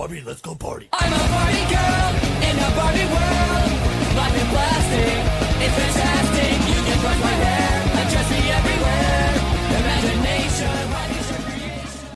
Barbie, let's go party. I'm a party girl in